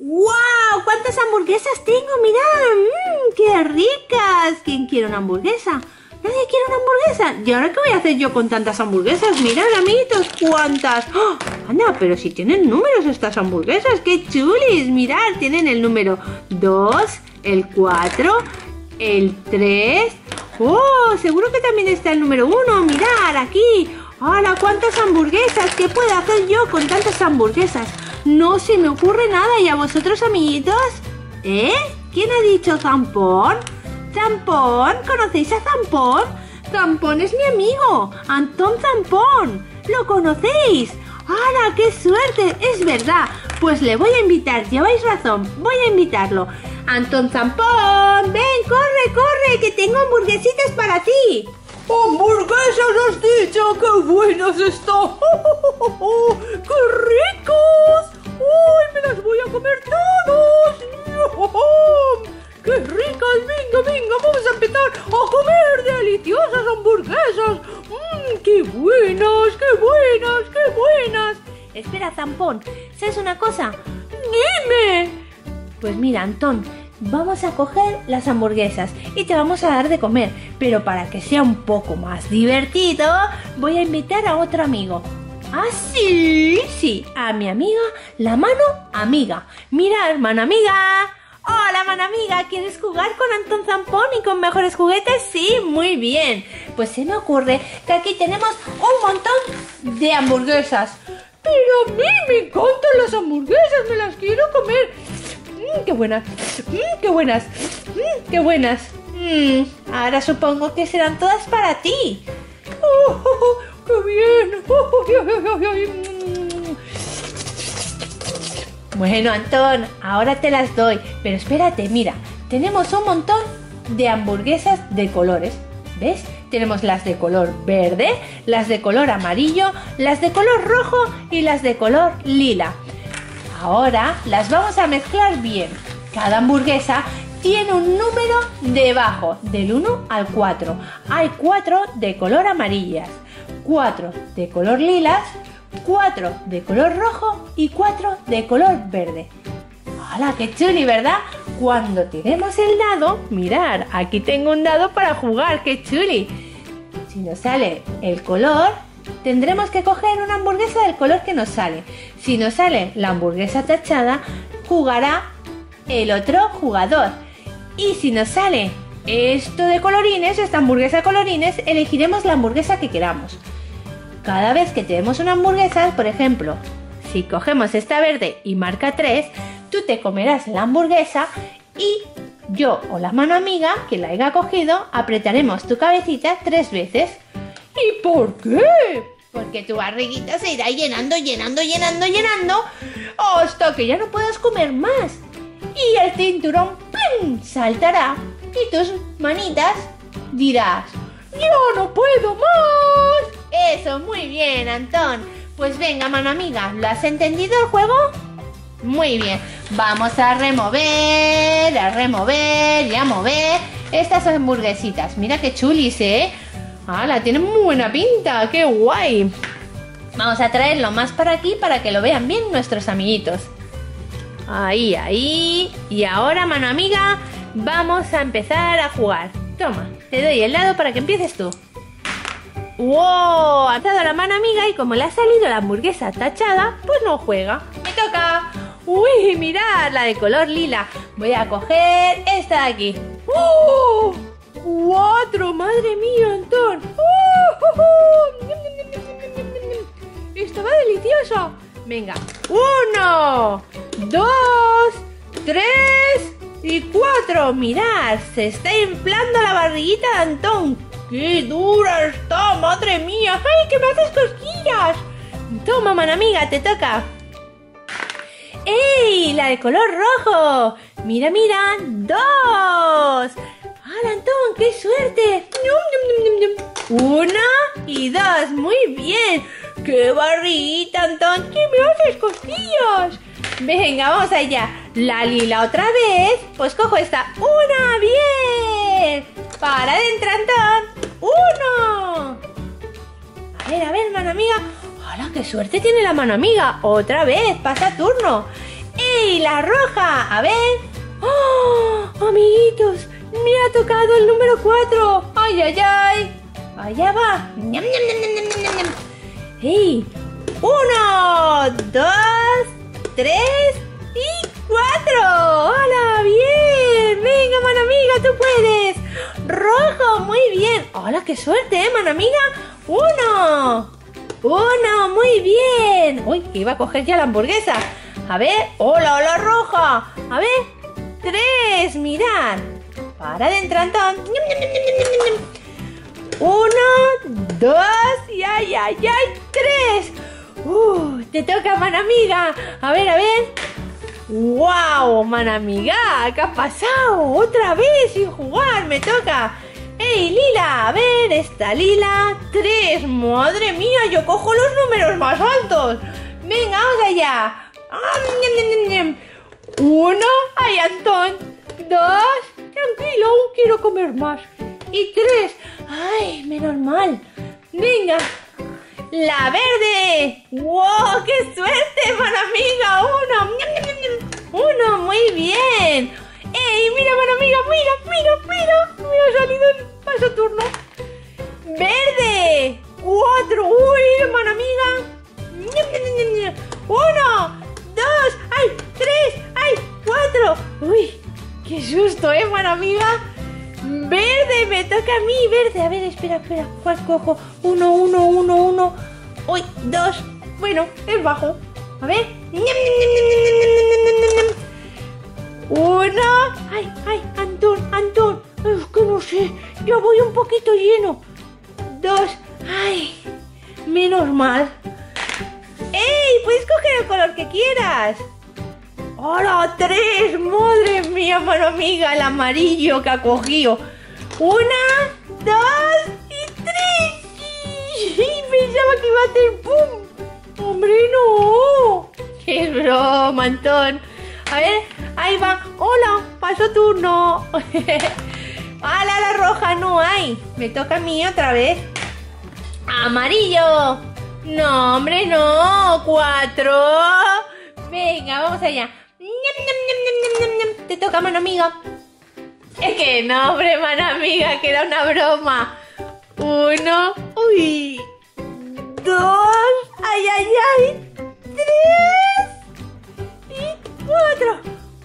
¡Guau! ¿Cuántas hamburguesas tengo? ¡Mirad! ¡Qué ricas! ¿Quién quiere una hamburguesa? ¿Nadie quiere una hamburguesa? ¿Y ahora qué voy a hacer yo con tantas hamburguesas? Mirad, amiguitos, cuántas. ¡Oh! Anda, pero si tienen números estas hamburguesas, ¡qué chulis! Mirad, tienen el número 2, el 4, el 3. ¡Oh! Seguro que también está el número 1. Mirad, aquí. ¡Hala! ¿Cuántas hamburguesas? ¿Qué puedo hacer yo con tantas hamburguesas? No se me ocurre nada. ¿Y a vosotros, amiguitos? ¿Quién ha dicho Zampón? ¿Zampón? ¿Conocéis a Zampón? Zampón es mi amigo, Antón Zampón. ¿Lo conocéis? ¡Hala! ¡Qué suerte! Es verdad. Pues le voy a invitar. Lleváis razón. Voy a invitarlo. Antón Zampón, ven, corre, corre, que tengo hamburguesitas para ti. ¡Hamburguesas has dicho! ¡Qué buenas están! ¡Qué ricos! ¡Uy, me las voy a comer todos! ¡Qué ricas! ¡Venga, venga! Vamos a empezar a comer deliciosas hamburguesas. ¡Qué buenas! ¡Qué buenas! ¡Qué buenas! Espera, Zampón, ¿sabes una cosa? ¡Dime! Pues mira, Antón, vamos a coger las hamburguesas y te vamos a dar de comer, pero para que sea un poco más divertido, voy a invitar a otro amigo. ¿Ah, sí? Sí, a mi amiga, la mano amiga. Mira, hermana amiga. Hola, mano amiga, ¿quieres jugar con Antón Zampón y con mejores juguetes? Sí, muy bien. Pues se me ocurre que aquí tenemos un montón de hamburguesas. Pero a mí me encantan las hamburguesas, me las quiero comer. ¡Qué buenas! ¡Qué buenas! ¡Qué buenas! Ahora supongo que serán todas para ti. ¡Qué bien! Bueno, Antón, ahora te las doy. Pero espérate, mira, tenemos un montón de hamburguesas de colores. ¿Ves? Tenemos las de color verde, las de color amarillo, las de color rojo y las de color lila. Ahora las vamos a mezclar bien. Cada hamburguesa tiene un número debajo, del 1 al 4. Hay 4 de color amarillas, 4 de color lilas, 4 de color rojo y 4 de color verde. ¡Hala, qué chuli!, ¿verdad? Cuando tenemos el dado, mirad, aquí tengo un dado para jugar, ¡qué chuli! Si nos sale el color, tendremos que coger una hamburguesa del color que nos sale. Si nos sale la hamburguesa tachada, jugará el otro jugador. Y si nos sale esto de colorines, esta hamburguesa de colorines, elegiremos la hamburguesa que queramos. Cada vez que tenemos una hamburguesa, por ejemplo, si cogemos esta verde y marca 3, tú te comerás la hamburguesa y yo o la mano amiga, que la haya cogido, apretaremos tu cabecita 3 veces. ¿Y por qué? Porque tu barriguita se irá llenando, llenando, llenando, llenando, hasta que ya no puedas comer más. Y el cinturón ¡plum!, saltará y tus manitas dirás: ¡yo no puedo más! Eso, muy bien, Antón. Pues venga, mano amiga, ¿lo has entendido el juego? Muy bien, vamos a remover y a mover estas hamburguesitas. Mira qué chulis, ¿eh? ¡Hala! Tienen muy buena pinta, ¡qué guay! Vamos a traerlo más para aquí para que lo vean bien nuestros amiguitos. Ahí, ahí. Y ahora, mano amiga, vamos a empezar a jugar. Toma, te doy el dado para que empieces tú. ¡Wow! Ha dado la mano amiga y como le ha salido la hamburguesa tachada, pues no juega. ¡Me toca! ¡Uy, mirad! La de color lila. Voy a coger esta de aquí. ¡Oh! 4, madre mía, Antón. Estaba deliciosa. Venga, 1, 2, 3 y 4. Mirad, se está inflando la barriguita de Antón. ¡Qué dura está, madre mía! ¡Ay, que me haces cosquillas! Toma, mano amiga, te toca. ¡Ey! La de color rojo. Mira, mira, 2. ¡Hala, Antón! ¡Qué suerte! 1 y 2. Muy bien. ¡Qué barriguita, Antón! ¡Que me haces cosquillas! Venga, vamos allá. La lila otra vez. Pues cojo esta. ¡Una! ¡Bien! ¡Para adentro, Antón! 1. A ver, mano amiga. ¡Hala, qué suerte tiene la mano amiga! Otra vez, pasa turno. ¡Ey, la roja! A ver. ¡Oh, amiguitos! Me ha tocado el número 4. ¡Ay, ay, ay! Allá va. ¡Ñam, ñam, ñam, ñam, ñam, ñam! ¡Ey! 1, 2, 3 y 4. ¡Hola! ¡Bien! Venga, manamiga, tú puedes. Rojo, muy bien. ¡Hola, qué suerte, manamiga! 1, muy bien. Uy, que iba a coger ya la hamburguesa. A ver, hola, hola, roja. A ver, 3, mirad. Para adentro, Antón. 1, 2 y ay, ay, ay, 3. Te toca, manamiga. A ver, a ver. ¡Wow, manamiga! ¿Qué ha pasado? Otra vez sin jugar, me toca. ¡Ey, Lila! A ver, esta Lila. 3. ¡Madre mía! Yo cojo los números más altos. Venga, vamos allá. 1. ¡Ay, Antón! 2. Tranquilo, aún quiero comer más. Y 3. ¡Ay, menos mal! Venga. ¡La verde! ¡Wow! ¡Qué suerte, manamiga! 1. Muy bien. ¡Ey, mira, manamiga! ¡Mira! Me ha salido el paso turno. ¡Verde! 4. ¡Uy, manamiga! 1, 2, ¡ay! 3, ¡ay! 4. ¡Uy! ¡Qué susto, manamiga! ¡Verde! Me toca a mí, verde. A ver, espera. ¿Cuál cojo? 1. ¡Uy! 2. Bueno, es bajo. A ver. 1. ¡Ay! Antón. Es que no sé. Yo voy un poquito lleno. 2. ¡Ay! Menos mal. ¡Ey! Puedes coger el color que quieras. ¡Hola! 3. ¡Madre mía, manamiga! El amarillo que ha cogido. 1, 2 y 3. Pensaba que iba a hacer ¡pum! ¡Hombre, no! ¡Qué broma, Antón! A ver, ahí va. ¡Hola! ¡Paso turno! ¡Hala, la roja no hay! Me toca a mí otra vez. ¡Amarillo! ¡No, hombre, no! 4. Venga, vamos allá. Te toca, manamiga. Es que no, hombre, manamiga, que era una broma. 1. ¡Uy! 2. ¡Ay! 3 y 4.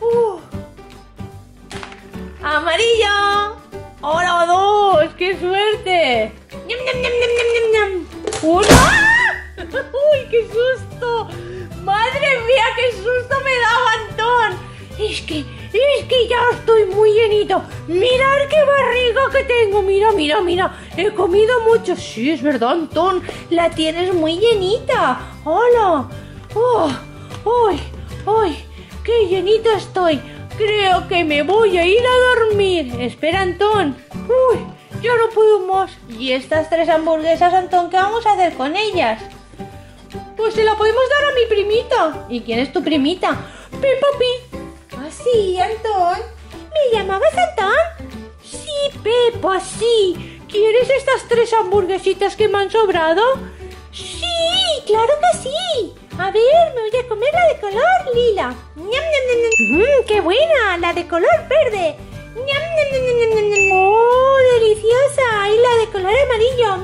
¡Amarillo! ¡Hola, 2! ¡Qué suerte! ¡Ñam! 1. ¡Uy, qué susto! ¡Madre mía, qué susto me daba, Antón! Es que ya estoy muy llenito. Mirad qué barriga que tengo. Mira. He comido mucho. Sí, es verdad, Antón. La tienes muy llenita. ¡Hola! ¡Uy! ¡Qué llenito estoy! Creo que me voy a ir a dormir. Espera, Antón. ¡Uy! Ya no puedo más. ¿Y estas 3 hamburguesas, Antón, qué vamos a hacer con ellas? Pues se la podemos dar a mi primita. ¿Y quién es tu primita? Peppa Pig. ¿Ah, sí, Antón? ¿Me llamabas Antón? Sí, Peppa, sí. ¿Quieres estas 3 hamburguesitas que me han sobrado? Sí, claro que sí. A ver, me voy a comer la de color lila. ¡Qué buena! La de color verde. ¡Oh, deliciosa! Y la de color amarillo.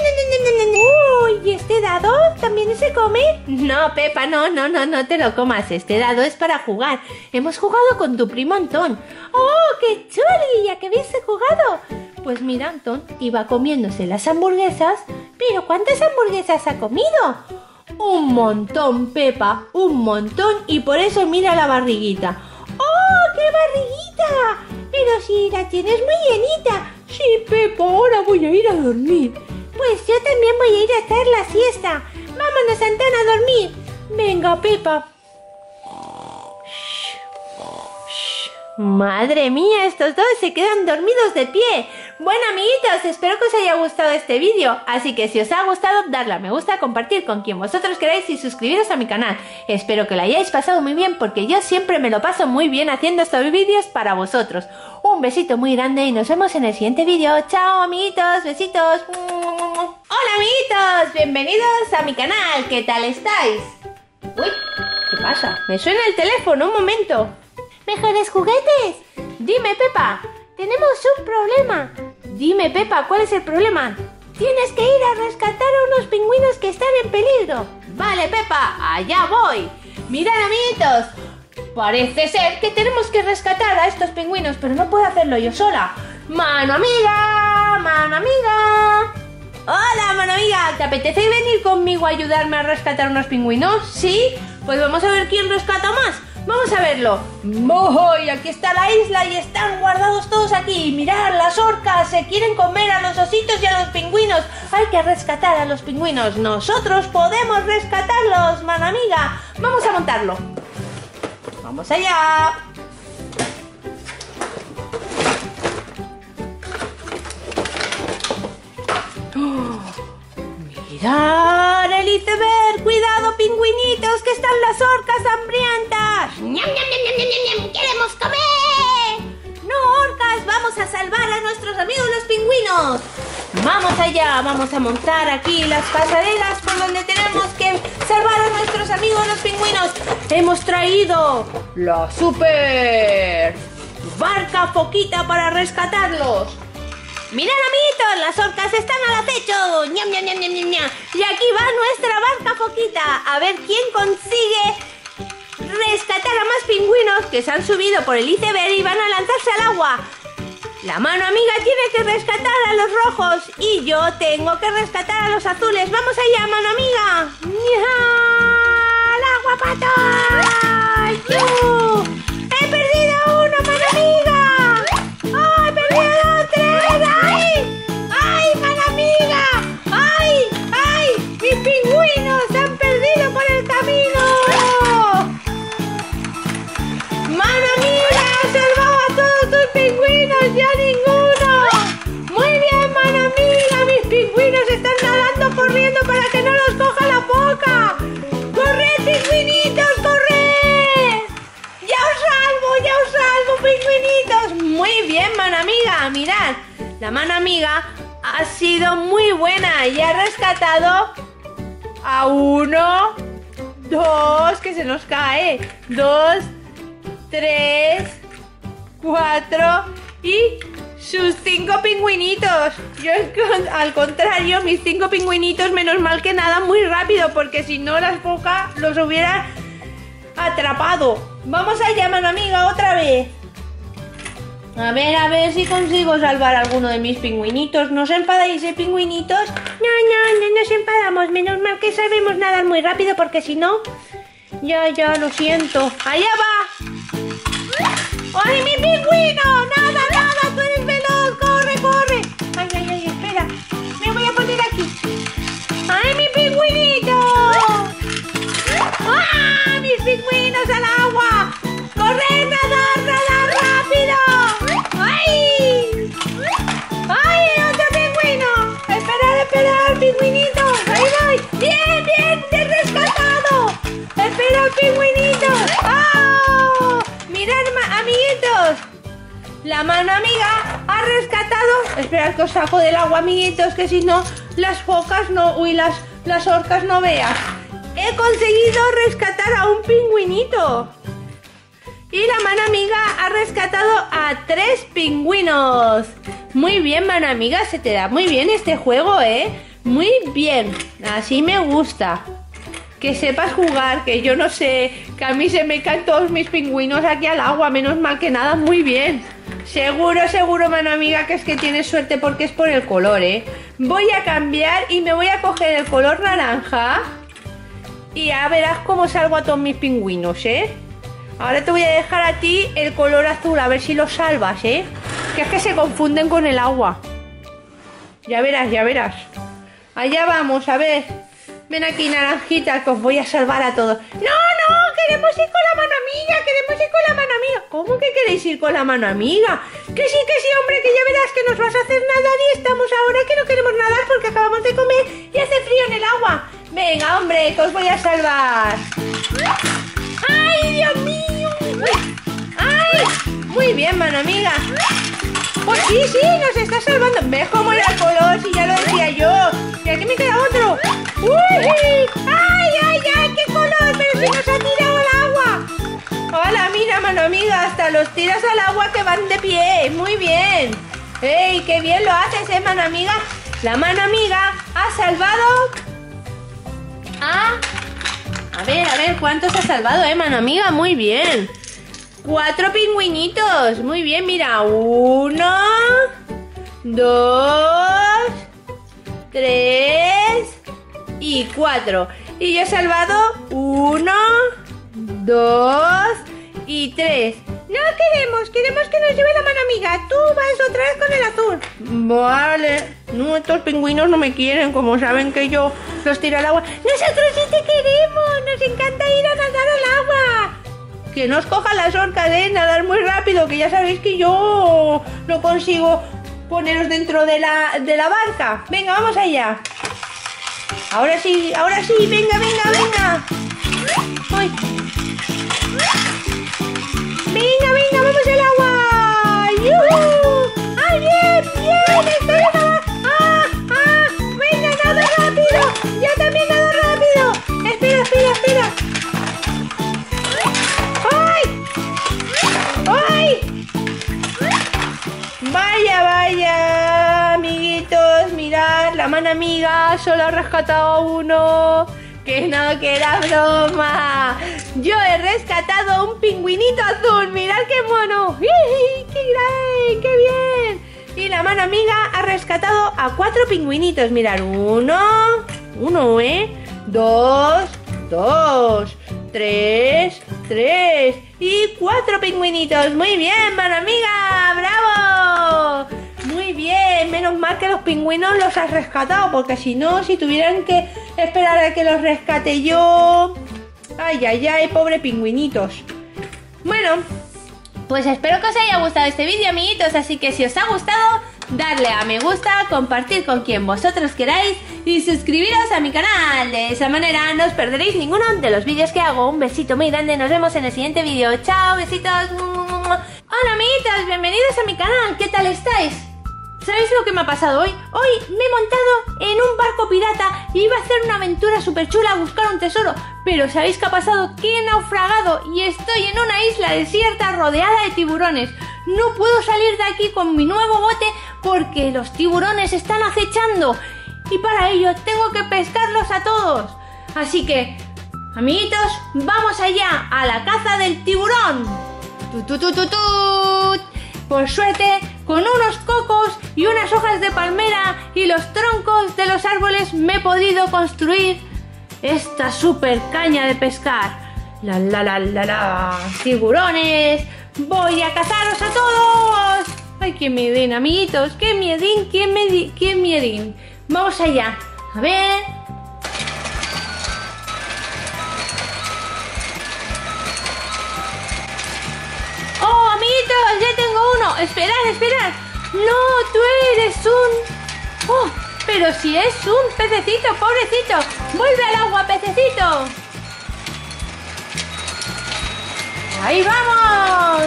¿Y este dado también se come? No, Peppa, no te lo comas. Este dado es para jugar. Hemos jugado con tu primo Antón. ¡Oh, qué chuli! ¿A qué habéis jugado? Pues mira, Antón iba comiéndose las hamburguesas. ¿Pero cuántas hamburguesas ha comido? Un montón, Peppa, un montón. Y por eso mira la barriguita. ¡Oh, qué barriguita! Pero si la tienes muy llenita. Sí, Peppa, ahora voy a ir a dormir. Pues yo también voy a ir a hacer la siesta. Vámonos, Antón, a dormir. Venga, Peppa. Madre mía, estos dos se quedan dormidos de pie. Bueno, amiguitos, espero que os haya gustado este vídeo. Así que si os ha gustado, darle a me gusta, compartir con quien vosotros queráis y suscribiros a mi canal. Espero que lo hayáis pasado muy bien porque yo siempre me lo paso muy bien haciendo estos vídeos para vosotros. Un besito muy grande y nos vemos en el siguiente vídeo. Chao, amiguitos, besitos. Hola, amiguitos, bienvenidos a mi canal. ¿Qué tal estáis? Uy, ¿qué pasa? Me suena el teléfono, un momento. ¿Mejores juguetes? Dime, Pepa, tenemos un problema. Dime, Pepa, ¿cuál es el problema? Tienes que ir a rescatar a unos pingüinos que están en peligro. Vale, Pepa, allá voy. Mirad, amiguitos, parece ser que tenemos que rescatar a estos pingüinos, pero no puedo hacerlo yo sola. ¡Mano amiga! ¡Mano amiga! Hola, mano amiga, ¿te apetece venir conmigo a ayudarme a rescatar unos pingüinos? ¿Sí? Pues vamos a ver quién rescata más. Vamos a verlo. ¡Moy! Aquí está la isla y están guardados todos aquí. Mirad, las orcas se quieren comer a los ositos y a los pingüinos. Hay que rescatar a los pingüinos. Nosotros podemos rescatarlos, mano amiga. Vamos a montarlo. ¡Vamos allá! ¡Mirad el iceberg! ¡Cuidado, pingüinitos, que están las orcas hambrientas! ¡Ñam, ñam, ñam, ñam, ñam, ñam! ¡Queremos comer! ¡No, orcas! ¡Vamos a salvar a nuestros amigos los pingüinos! ¡Vamos allá! Vamos a montar aquí las pasarelas por donde tenemos que salvar a nuestros amigos los pingüinos. ¡Hemos traído la super barca foquita para rescatarlos! ¡Mirad, amiguitos! ¡Las orcas están al acecho! ¡Ñam, ñam, ñam, ñam, ñam, ñam! Y aquí va nuestra barca foquita. A ver quién consigue rescatar a más pingüinos que se han subido por el iceberg y van a lanzarse al agua. La mano amiga tiene que rescatar a los rojos y yo tengo que rescatar a los azules. ¡Vamos allá, mano amiga! ¡Al agua, pato! ¡Yu! ¡He perdido uno, mano amiga! ¡Oh, he perdido dos, tres! ¡Ay! ¡Ay, mano amiga! ¡Ay! ¡Ay! ¡Mis pingüinos se han perdido por el camino! ¡Mano amiga! ¡Has salvado a todos tus pingüinos! ¡Ya ninguno! ¡Muy bien, mano amiga! ¡Mis pingüinos están nadando, corriendo para que no los coja la foca! ¡Corred, pingüinitos, corred! ¡Ya os salvo, pingüinitos! ¡Muy bien, mano amiga! ¡Mirad! La mano amiga ha sido muy buena y ha rescatado a 1, 2, que se nos cae, 2, 3, 4 y sus 5 pingüinitos. Yo al contrario, mis 5 pingüinitos, menos mal que nadan muy rápido, porque si no las focas los hubiera atrapado. Vamos allá, mano amiga, otra vez. A ver si consigo salvar a alguno de mis pingüinitos. ¿No os enfadáis, pingüinitos? No nos enfadamos. Menos mal que sabemos nadar muy rápido, porque si no... Ya, lo siento. ¡Allá va! ¡Ay, mi pingüino! ¡Nada! ¡Tú eres veloz! ¡Corre! ¡Ay, espera! Me voy a poner aquí. ¡Ay, mi pingüinito! ¡Ah! ¡Mis pingüinos al agua! ¡Corre, nadar rápido! ¡Ay! ¡Otro pingüino! ¡Esperad, pingüinitos! ¡Ahí voy! ¡Bien! ¡Te he rescatado! ¡Espera, pingüinitos! ¡Oh! ¡Mirad, amiguitos! La mano amiga ha rescatado... Esperad que os saco del agua, amiguitos, que si no, las focas no... Uy, las orcas no veas. He conseguido rescatar a un pingüinito. Y la mano amiga ha rescatado a 3 pingüinos. Muy bien, mano amiga, se te da muy bien este juego, ¿eh? Muy bien, así me gusta. Que sepas jugar, que yo no sé, que a mí se me caen todos mis pingüinos aquí al agua, menos mal que nada, muy bien. Seguro, mano amiga, que es que tienes suerte porque es por el color, ¿eh? Voy a cambiar y me voy a coger el color naranja y ya verás cómo salgo a todos mis pingüinos, ¿eh? Ahora te voy a dejar a ti el color azul, a ver si lo salvas, ¿eh? Que es que se confunden con el agua. Ya verás. Allá vamos, a ver. Ven aquí, naranjita, que os voy a salvar a todos. ¡No! ¡Queremos ir con la mano amiga! ¿Cómo que queréis ir con la mano amiga? Que sí, hombre, que ya verás que nos vas a hacer nadar y estamos ahora que no queremos nadar porque acabamos de comer y hace frío en el agua. Venga, hombre, que os voy a salvar. ¡Ay, Dios mío! ¡Ay! Muy bien, mano amiga. Pues sí, nos está salvando. ¿Ves cómo era el color? Si ya lo decía yo. Y aquí me queda otro. ¡Uy! ¡Ay! ¡Qué color! Pero si nos ha tirado la Hola, mira, mano amiga, hasta los tiras al agua que van de pie. Muy bien. ¡Ey, qué bien lo haces, mano amiga! La mano amiga ha salvado a ver, ¿cuántos ha salvado, mano amiga? Muy bien. 4 pingüinitos. Muy bien, mira. 1, 2, 3 y 4. Y yo he salvado 1, 2 y 3. No queremos que nos lleve la mano amiga. Tú vas otra vez con el azul. Vale. No, estos pingüinos no me quieren, como saben que yo los tiro al agua. Nosotros sí te queremos. Nos encanta ir a nadar al agua. Que no os cojan las orcas, nadar muy rápido, que ya sabéis que yo no consigo poneros dentro de la barca. Venga, vamos allá. Ahora sí, venga. ¡Ay! Venga, vamos al agua. ¡Yuhu! ¡Ay, bien! ¡Estoy en agua! ¡Venga, nado rápido! ¡Yo también nado rápido! Espera. ¡Ay! Vaya, amiguitos, mirad, la mano amiga solo ha rescatado a uno. Que no, que era broma. Yo he rescatado un pingüinito azul. Mirad qué mono. ¡Qué bien! Y la mano amiga ha rescatado a 4 pingüinitos. Mirad, 1, 2, 3 y 4 pingüinitos. Muy bien, mano amiga. ¡Bravo! Muy bien, menos mal que los pingüinos los has rescatado, porque si no, si tuvieran que esperar a que los rescate yo... Ay, pobre pingüinitos. Bueno, pues espero que os haya gustado este vídeo, amiguitos, así que si os ha gustado, darle a me gusta, compartir con quien vosotros queráis y suscribiros a mi canal. De esa manera no os perderéis ninguno de los vídeos que hago. Un besito muy grande, nos vemos en el siguiente vídeo. Chao, besitos. Hola, amiguitos, bienvenidos a mi canal. ¿Qué tal estáis? ¿Sabéis lo que me ha pasado hoy? Hoy me he montado en un barco pirata y iba a hacer una aventura súper chula a buscar un tesoro. Pero ¿sabéis qué ha pasado? Que he naufragado y estoy en una isla desierta rodeada de tiburones. No puedo salir de aquí con mi nuevo bote porque los tiburones están acechando. Y para ello tengo que pescarlos a todos. Así que, amiguitos, vamos allá a la caza del tiburón. Por suerte, con unos cocos y unas hojas de palmera y los troncos de los árboles me he podido construir esta super caña de pescar. Tiburones, voy a cazaros a todos. Ay, qué miedín, amiguitos, qué miedín. Vamos allá, a ver. ¡Oh, amiguitos! ¡Ya tengo uno! ¡Esperad! ¡No! ¡Tú eres un... ¡Oh! Pero si es un pececito, pobrecito. ¡Vuelve al agua, pececito! ¡Ahí vamos!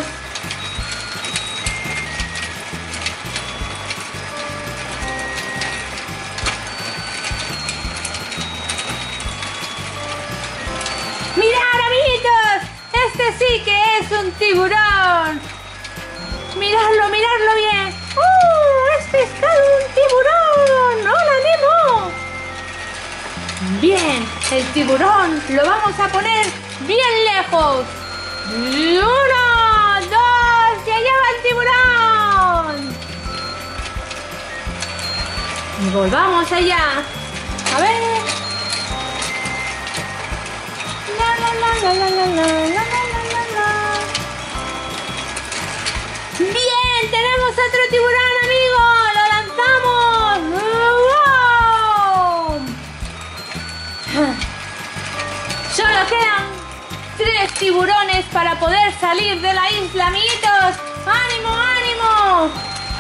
¡Mirad, amiguitos! ¡Este sí que es un tiburón! ¡Miradlo bien! ¡Has pescado un tiburón! ¡Hola, Nemo! Bien, el tiburón lo vamos a poner bien lejos. 1, 2, y allá va el tiburón. Y volvamos allá. A ver. Bien, tenemos otro tiburón, amigo. Lo lanzamos. ¡Wow! Solo quedan 3 tiburones para poder salir de la isla, amiguitos. ¡Ánimo, ánimo!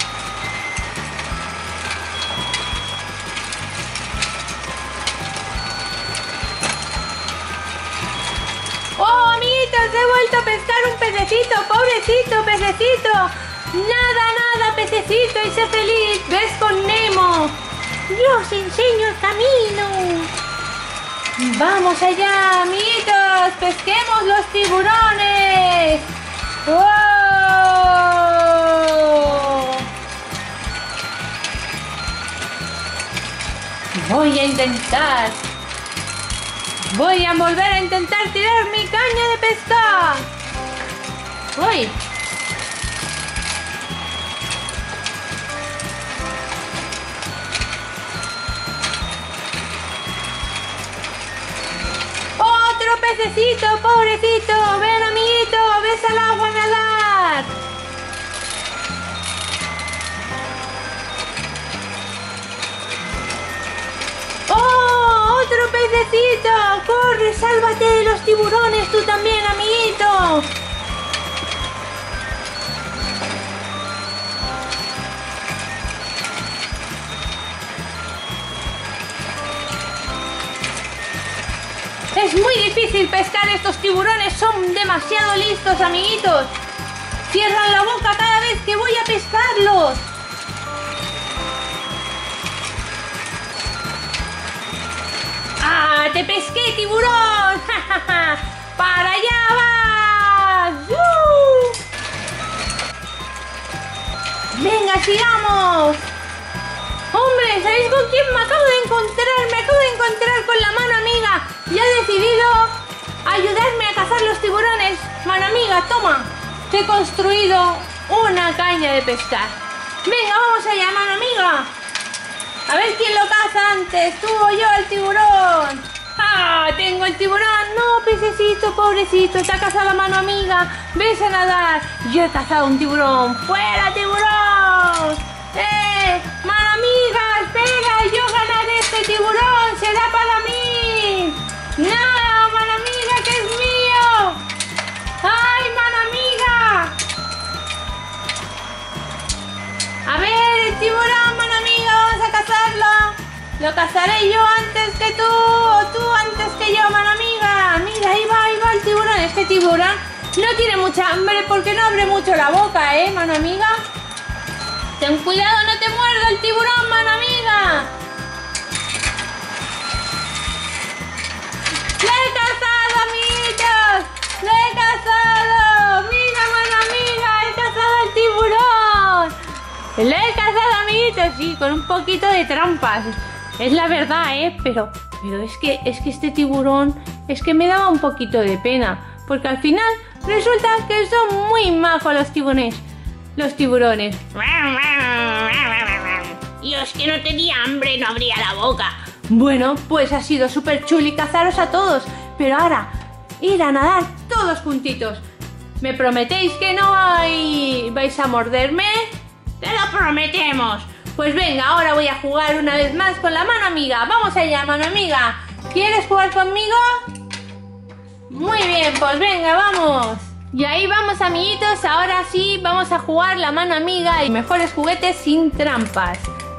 ¡Oh, amiguitos! He vuelto a pescar un pececito. ¡Pobrecito pececito! Nada, pececito, y sé feliz. ¡Ves con Nemo! ¡Yo os enseño el camino! ¡Vamos allá, amiguitos! ¡Pesquemos los tiburones! ¡Wow! Voy a volver a intentar tirar mi caña de pesca. ¡Uy! ¡Otro pececito, pobrecito! ¡Ven, amiguito! ¡Ves al agua a nadar! ¡Oh! ¡Otro pececito! ¡Corre! ¡Sálvate de los tiburones tú también, amiguito! Es muy difícil pescar estos tiburones, son demasiado listos, amiguitos. Cierran la boca cada vez que voy a pescarlos. ¡Ah! ¡Te pesqué, tiburón! ¡Para allá vas! ¡Venga, sigamos! ¡Hombre! ¿Sabéis con quién me acabo de encontrar? Me acabo de encontrar con la mano amiga y ha decidido ayudarme a cazar los tiburones. Mano amiga, toma. Te he construido una caña de pescar. Venga, vamos allá, mano amiga. A ver quién lo caza antes, tú o yo, el tiburón. ¡Ah! Tengo el tiburón. No, pececito, pobrecito, te ha cazado la mano amiga. Ves a nadar. Yo he cazado un tiburón. ¡Fuera, tiburón! ¡Mano amiga! ¡Espera! ¡Yo ganaré este tiburón! ¡Será para mí! ¡No! ¡Mano amiga, que es mío! ¡Ay, mano amiga! A ver, el tiburón, mano amiga, vamos a cazarlo. Lo cazaré yo antes que tú, o tú antes que yo, mano amiga. Mira, ahí va el tiburón. Este tiburón no tiene mucha hambre porque no abre mucho la boca, mano amiga. Ten cuidado, no te muerda el tiburón, mano amiga. ¡Le he cazado, amiguitos! ¡Le he cazado! ¡Mira, mano amiga! ¡He cazado al tiburón! ¡Le he cazado, amiguitos! Sí, con un poquito de trampas. Es la verdad, pero es que este tiburón es que me daba un poquito de pena. Porque al final resulta que son muy majos los tiburones. Y es que no tenía hambre, no abría la boca. Bueno, pues ha sido súper chuli cazaros a todos. Pero ahora, ir a nadar todos juntitos. ¿Me prometéis que no vais a morderme? ¡Te lo prometemos! Pues venga, ahora voy a jugar una vez más con la mano amiga. Vamos allá, mano amiga. ¿Quieres jugar conmigo? Muy bien, pues venga, vamos. Y ahí vamos, amiguitos. Ahora sí, vamos a jugar la mano amiga y mejores juguetes sin trampas.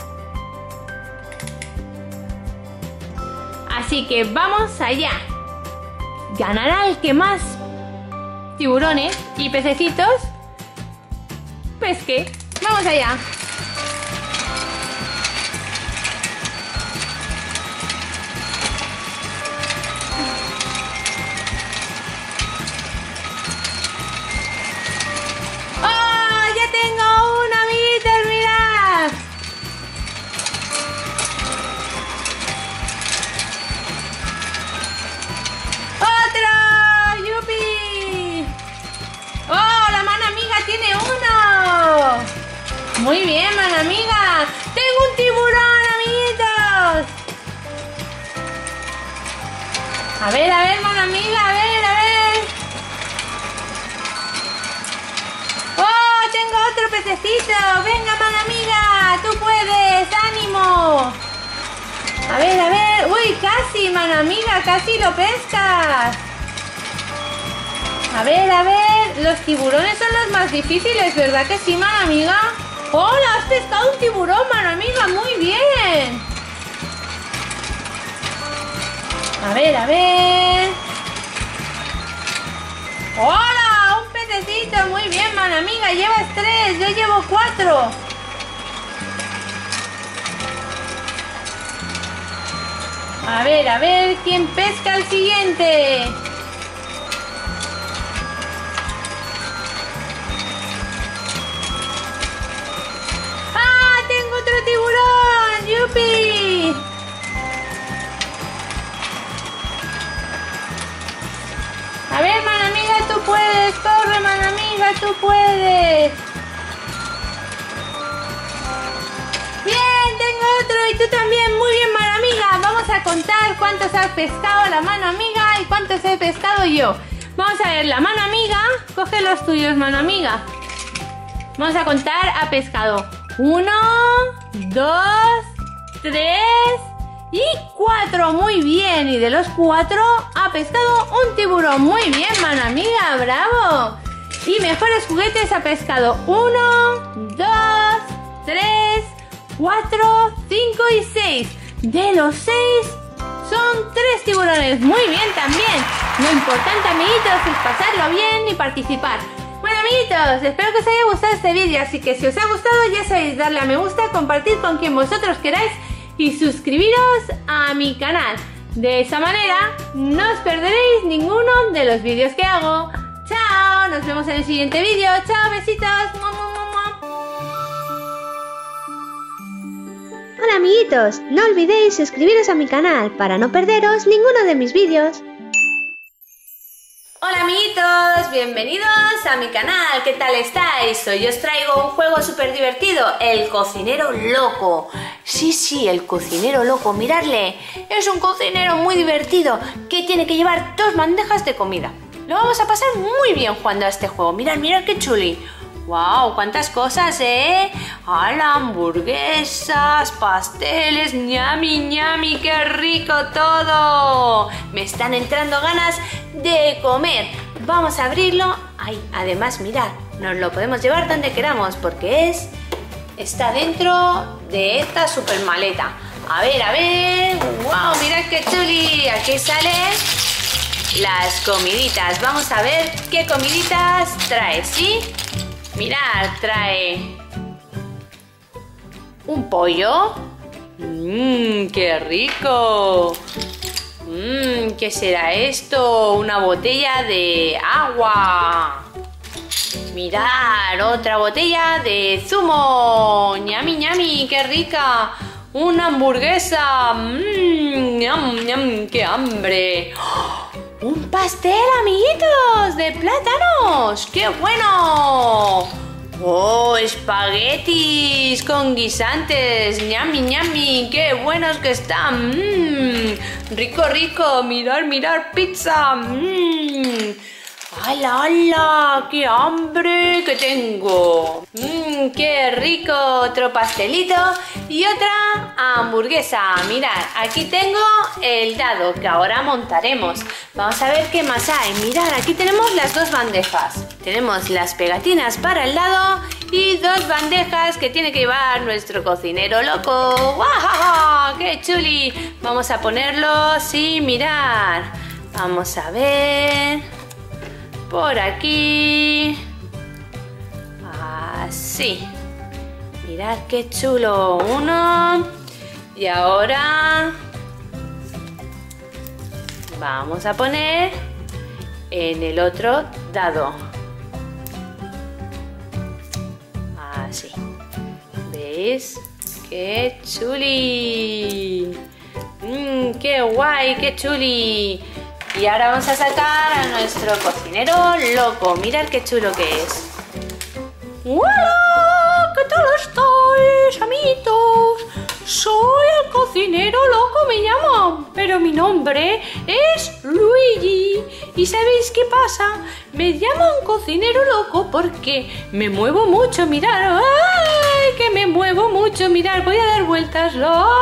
Así que vamos allá. Ganará el que más tiburones y pececitos pesque. Vamos allá. Muy bien, mano amiga. ¡Tengo un tiburón, amiguitos! A ver, mano amiga, a ver. ¡Oh, tengo otro pececito! ¡Venga, mano amiga! ¡Tú puedes! ¡Ánimo! A ver. ¡Uy, casi, mano amiga! ¡Casi lo pescas! A ver. Los tiburones son los más difíciles, ¿verdad que sí, mano amiga? ¡Hola! ¡Has pescado un tiburón, mano amiga! ¡Muy bien! A ver. ¡Hola! ¡Un pececito! Muy bien, mano amiga. Llevas 3, yo llevo 4. A ver, ¿quién pesca al siguiente? ¡Ah! ¡Tengo otro tiburón! ¡Yupi! A ver, mano amiga, tú puedes. Corre, mano amiga, tú puedes. Bien, tengo otro y tú también. Muy bien, mano amiga. Vamos a contar cuántos has pescado la mano amiga y cuántos he pescado yo. Vamos a ver, la mano amiga. Coge los tuyos, mano amiga. Vamos a contar, ha pescado 1, 2, 3 y 4. Muy bien, y de los 4 ha pescado un tiburón. Muy bien, mano amiga, bravo. Y mejores juguetes ha pescado 1, 2, 3, 4, 5 y 6. De los 6 son 3 tiburones. Muy bien también. Lo importante, amiguitos, es pasarlo bien y participar. Bueno, amiguitos, espero que os haya gustado este vídeo, así que si os ha gustado ya sabéis, darle a me gusta, compartir con quien vosotros queráis y suscribiros a mi canal. De esa manera no os perderéis ninguno de los vídeos que hago. ¡Chao! Nos vemos en el siguiente vídeo. ¡Chao! ¡Besitos! Hola amiguitos, no olvidéis suscribiros a mi canal para no perderos ninguno de mis vídeos. Hola amiguitos, bienvenidos a mi canal, ¿qué tal estáis? Hoy os traigo un juego súper divertido, el cocinero loco. Sí, el cocinero loco, miradle, es un cocinero muy divertido que tiene que llevar 2 bandejas de comida. Lo vamos a pasar muy bien jugando a este juego, mirad qué chuli. ¡Wow! ¡Cuántas cosas, ¡Hala! Hamburguesas, pasteles, ñami, qué rico todo. Me están entrando ganas de comer. Vamos a abrirlo. Ay, además, mirad, nos lo podemos llevar donde queramos porque está dentro de esta super maleta. A ver. ¡Wow! Mirad qué chuli. Aquí salen las comiditas. Vamos a ver qué comiditas trae, ¿sí? Mirad, trae un pollo. ¡Qué rico! ¿Qué será esto? Una botella de agua. Mirad, otra botella de zumo. ¡Ñami, qué rica! Una hamburguesa. ¡Qué hambre! ¡Un pastel, amiguitos! ¡De plátanos! ¡Qué bueno! ¡Oh, espaguetis con guisantes! ¡Ñami! ¡Qué buenos que están! ¡Rico! ¡Mirar, pizza! ¡Hala! ¡Qué hambre que tengo! ¡Qué rico! Otro pastelito y otra hamburguesa. Mirad, aquí tengo el dado que ahora montaremos. Vamos a ver qué más hay. Mirad, aquí tenemos las 2 bandejas. Tenemos las pegatinas para el dado y 2 bandejas que tiene que llevar nuestro cocinero loco. ¡Guau! ¡Qué chuli! Vamos a ponerlo. Sí, mirad. Vamos a ver. Por aquí. Así. Mirad qué chulo. Uno. Y ahora vamos a poner en el otro dado. Así. ¿Veis? ¡Qué chuli! ¡Qué guay! ¡Qué chuli! Y ahora vamos a sacar a nuestro cocinero loco. Mirad qué chulo que es. ¡Hola! ¿Qué tal estáis, amiguitos? Soy el cocinero loco, me llaman. Pero mi nombre es Luigi. ¿Y sabéis qué pasa? Me llaman cocinero loco porque me muevo mucho. Mirad. ¡Ay! Que me muevo mucho. Mirad, voy a dar vueltas.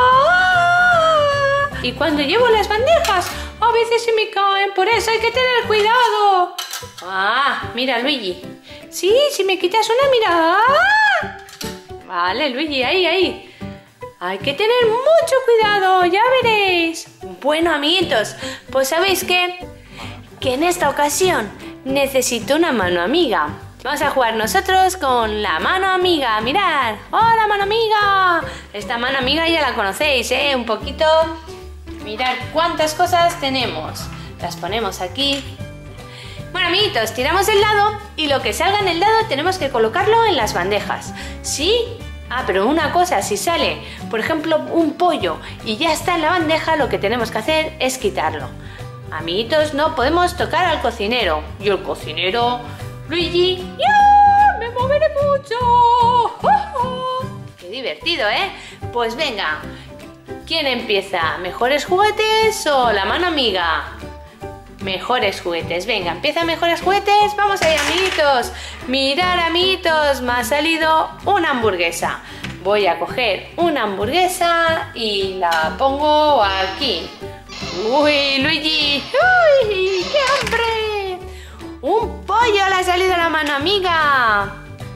Y cuando llevo las bandejas, a veces se me caen, por eso hay que tener cuidado. Mira, Luigi. Sí, si me quitas una, mira. Vale, Luigi, ahí. Hay que tener mucho cuidado, ya veréis. Bueno, amiguitos, pues ¿sabéis qué? Que en esta ocasión necesito una mano amiga. Vamos a jugar nosotros con la mano amiga. Mirad. ¡Hola, mano amiga! Esta mano amiga ya la conocéis, Un poquito. Mirad cuántas cosas tenemos. Las ponemos aquí. Bueno, amiguitos, tiramos el dado y lo que salga en el dado tenemos que colocarlo en las bandejas. ¿Sí? Ah, pero una cosa, si sale, por ejemplo, un pollo y ya está en la bandeja, lo que tenemos que hacer es quitarlo. Amiguitos, no podemos tocar al cocinero. Y el cocinero, Luigi, ¡ya! ¡Me moveré mucho! ¡Qué divertido, ¿eh? Pues venga, ¿quién empieza? ¿Mejores juguetes o la mano amiga? Mejores juguetes. Venga, empieza mejores juguetes. Vamos allá, amiguitos. Mirad, amiguitos, me ha salido una hamburguesa. Voy a coger una hamburguesa y la pongo aquí. ¡Uy, Luigi! ¡Uy, qué hambre! ¡Un pollo le ha salido a la mano amiga!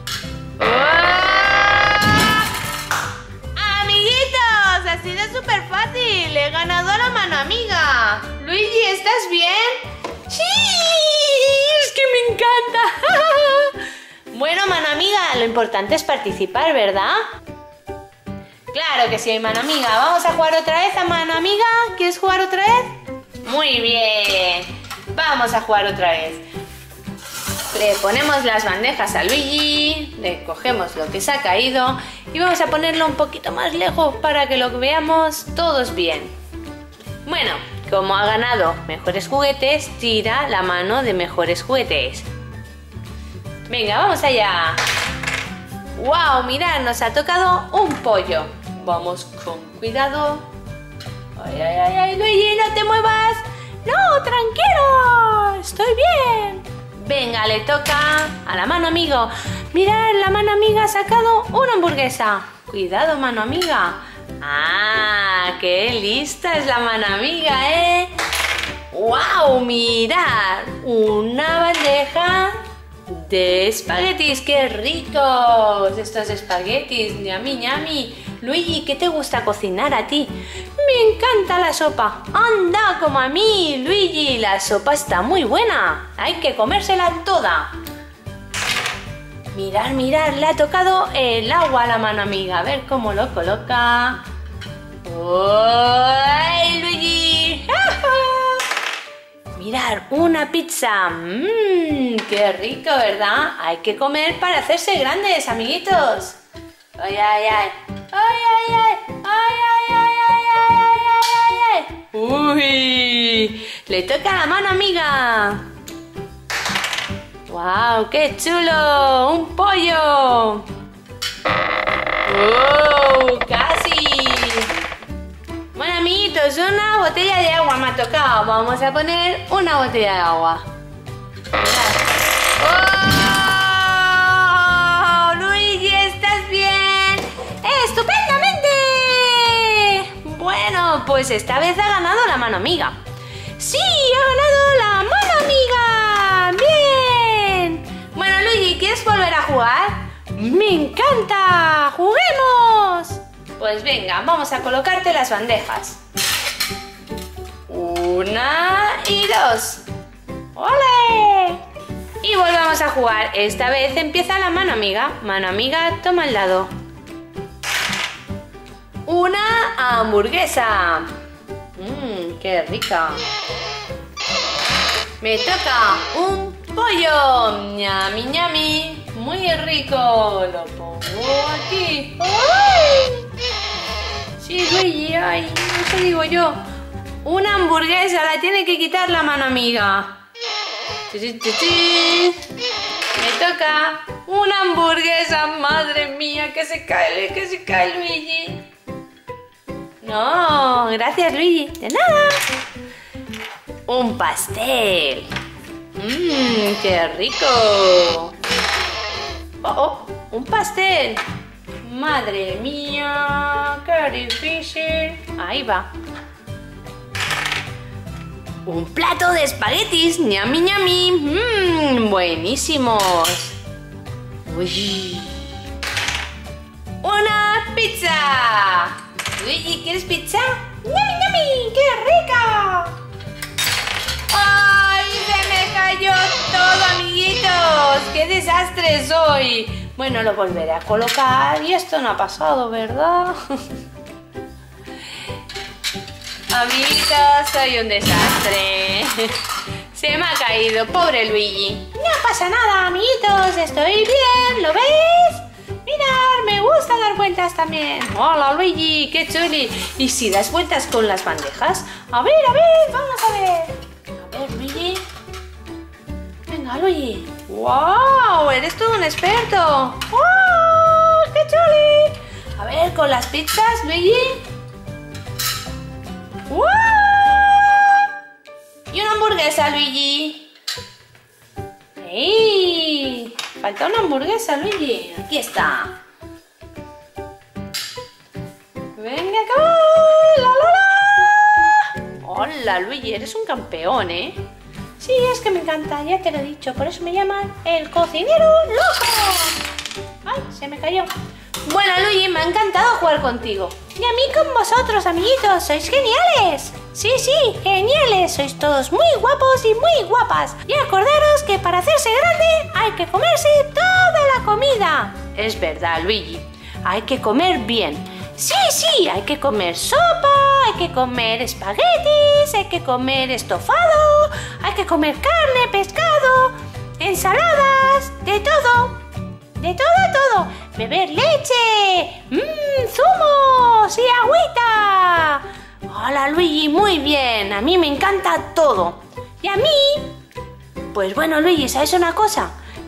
¡Amiguitos! Ha sido súper fácil. He ganado a la mano amiga. Luigi, ¿estás bien? ¡Sí! ¡Es que me encanta! Bueno, mano amiga, lo importante es participar, ¿verdad? Claro que sí, mano amiga. ¿Vamos a jugar otra vez a mano amiga? ¿Quieres jugar otra vez? Muy bien. Vamos a jugar otra vez. Le ponemos las bandejas a Luigi, le cogemos lo que se ha caído y vamos a ponerlo un poquito más lejos para que lo veamos todos bien. Bueno, como ha ganado mejores juguetes, tira la mano de mejores juguetes. Venga, vamos allá. ¡Wow! Mirad, nos ha tocado un pollo. Vamos con cuidado. ¡Ay, ay, ay, ay! Luigi, no te muevas. ¡No, tranquilo! Estoy bien. Venga, le toca a la mano amigo. Mirad, la mano amiga ha sacado una hamburguesa. Cuidado, mano amiga. ¡Ah! ¡Qué lista es la mano amiga, eh! ¡Wow! Mirad, una bandeja de espaguetis. ¡Qué ricos estos espaguetis! ¡Ñami, ñami! Luigi, ¿qué te gusta cocinar a ti? Me encanta la sopa. ¡Anda, como a mí, Luigi! La sopa está muy buena. Hay que comérsela toda. Mirad, mirad, le ha tocado el agua a la mano amiga. A ver cómo lo coloca. ¡Ay, Luigi! Mirad, una pizza. ¡Qué rico!, ¿verdad? Hay que comer para hacerse grandes, amiguitos. ¡Ay, ay, ay! ¡Ay, ay, ay! ¡Ay, ay, ay, ay, ay, ay, ay, ay! ¡Uy! Le toca a la mano amiga. ¡Wow! ¡Qué chulo! ¡Un pollo! ¡Oh! ¡Casi! Bueno, amiguitos, una botella de agua me ha tocado. Vamos a poner una botella de agua. ¡Oh! ¡Luigi, estás bien! ¡Estupendamente! Bueno, pues esta vez ha ganado la mano amiga. ¡Sí! ¡Ha ganado la mano amiga! ¡Bien! Bueno, Luigi, ¿quieres volver a jugar? ¡Me encanta! ¡Juguemos! Pues venga, vamos a colocarte las bandejas. 1 y 2. ¡Ole! Y volvamos a jugar. Esta vez empieza la mano amiga. Mano amiga, toma el dado. Una hamburguesa. ¡Qué rica! Me toca un pollo. ¡Ñami, ñami! Muy rico. Lo pongo aquí. ¡Ay! Sí, Luigi, ay, eso digo yo. Una hamburguesa, la tiene que quitar la mano amiga. Me toca una hamburguesa, madre mía, que se cae Luigi. No, gracias Luigi, de nada. Un pastel. ¡Qué rico! Oh, un pastel. Madre mía, qué difícil. Ahí va. Un plato de espaguetis. ¡Ñami, ñami! Buenísimos. Uy. Una pizza. Luigi, ¿quieres pizza? ¡Ñami, ñami! ¡Qué rica! ¡Ay, se me cayó todo, amiguitos! ¡Qué desastre soy! Bueno, lo volveré a colocar y esto no ha pasado, ¿verdad? Amiguitos, soy un desastre. Se me ha caído, pobre Luigi. No pasa nada, amiguitos, estoy bien, ¿lo veis? Mirad, me gusta dar vueltas también. Hola Luigi, qué chuli. ¿Y si das vueltas con las bandejas? A ver, vamos a ver. A ver, Luigi. Venga, Luigi. ¡Wow! Eres todo un experto. ¡Oh, qué chuli! A ver, con las pizzas, Luigi. ¡Wow! Y una hamburguesa, Luigi. ¡Ey! Falta una hamburguesa, Luigi. Aquí está. Venga acá. ¡La! Hola, Luigi. Eres un campeón, ¿eh? Sí, es que me encanta, ya te lo he dicho. Por eso me llaman el cocinero loco. ¡Ay, se me cayó! Bueno, Luigi, me ha encantado jugar contigo. Y a mí con vosotros, amiguitos. ¡Sois geniales! Sí, geniales. Sois todos muy guapos y muy guapas. Y acordaros que para hacerse grande hay que comerse toda la comida. Es verdad, Luigi. Hay que comer bien. Sí, hay que comer sopa, hay que comer espaguetis, hay que comer estofado, hay que comer carne, pescado, ensaladas, de todo. De todo. Beber leche, zumos y agüita. Hola, Luigi, muy bien. A mí me encanta todo. ¿Y a mí? Pues bueno, Luigi, ¿sabes una cosa?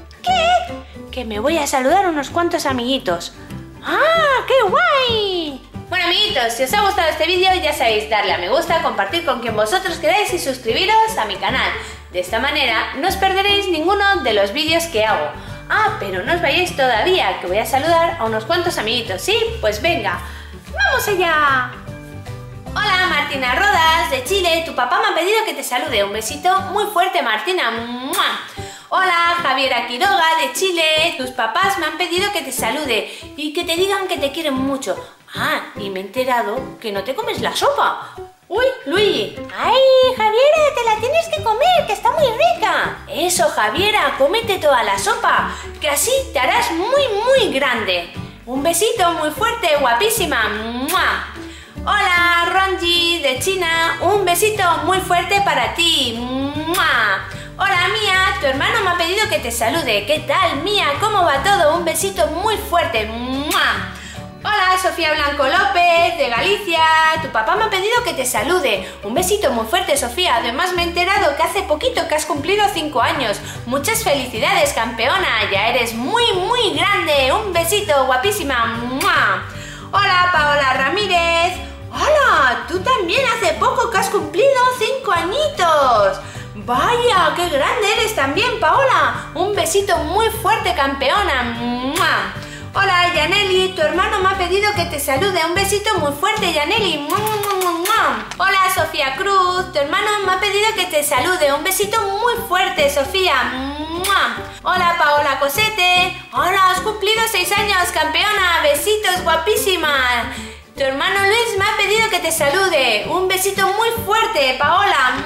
¿Qué? Que me voy a saludar a unos cuantos amiguitos. ¡Ah, qué guay! Bueno, amiguitos, si os ha gustado este vídeo, ya sabéis, darle a me gusta, compartir con quien vosotros queráis y suscribiros a mi canal. De esta manera no os perderéis ninguno de los vídeos que hago. Ah, pero no os vayáis todavía, que voy a saludar a unos cuantos amiguitos, ¿sí? Pues venga, ¡vamos allá! Hola, Martina Rodas, de Chile. Tu papá me ha pedido que te salude. Un besito muy fuerte, Martina. ¡Mua! Hola, Javiera Quiroga, de Chile. Tus papás me han pedido que te salude y que te digan que te quieren mucho. Ah, y me he enterado que no te comes la sopa. ¡Uy, Luigi! ¡Ay, Javiera, te la tienes que comer, que está muy rica! Eso, Javiera, cómete toda la sopa, que así te harás muy grande. Un besito muy fuerte, guapísima. ¡Mua! Hola, Ronji, de China. Un besito muy fuerte para ti. ¡Mua! Hola, Mía, tu hermano me ha pedido que te salude. ¿Qué tal, Mía? ¿Cómo va todo? Un besito muy fuerte. ¡Mua! Hola, Sofía Blanco López, de Galicia. Tu papá me ha pedido que te salude. Un besito muy fuerte, Sofía. Además me he enterado que hace poquito que has cumplido 5 años. Muchas felicidades, campeona. Ya eres muy grande. Un besito, guapísima. ¡Mua! Hola, Paola Ramírez. Hola, tú también hace poco que has cumplido 5 añitos. Vaya, qué grande eres también, Paola. Un besito muy fuerte, campeona. ¡Mua! Hola, Yaneli, tu hermano me ha pedido que te salude. Un besito muy fuerte, Yaneli. Hola, Sofía Cruz, tu hermano me ha pedido que te salude. Un besito muy fuerte, Sofía. Hola, Paola Cosete. Hola, has cumplido 6 años, campeona. Besitos, guapísima. Tu hermano Luis me ha pedido que te salude. Un besito muy fuerte, Paola.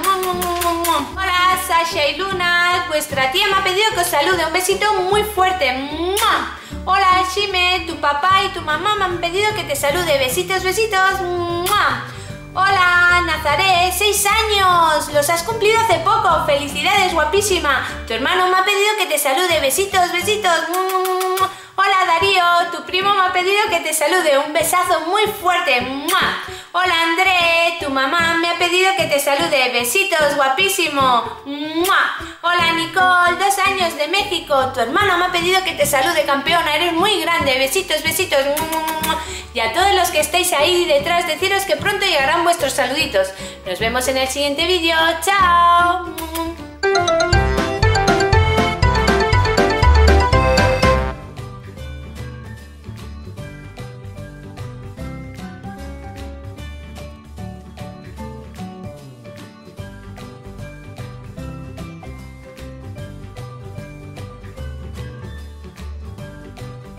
Hola, Sasha y Luna. Vuestra tía me ha pedido que os salude. Un besito muy fuerte. Hola, Shime. Tu papá y tu mamá me han pedido que te salude. Besitos. Hola, Nazaret. 6 años. Los has cumplido hace poco. Felicidades, guapísima. Tu hermano me ha pedido que te salude. Besitos. Hola, Darío, tu primo me ha pedido que te salude. Un besazo muy fuerte. Hola, André, tu mamá me ha pedido que te salude. Besitos, guapísimo. Hola, Nicole, 2 años de México. Tu hermano me ha pedido que te salude, campeona. Eres muy grande. Besitos. Y a todos los que estáis ahí detrás, deciros que pronto llegarán vuestros saluditos. Nos vemos en el siguiente vídeo. ¡Chao!